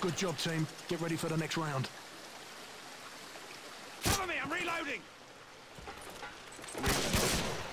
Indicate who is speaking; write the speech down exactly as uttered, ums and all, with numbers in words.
Speaker 1: Good job, team. Get ready for the next round.
Speaker 2: Cover me, I'm reloading!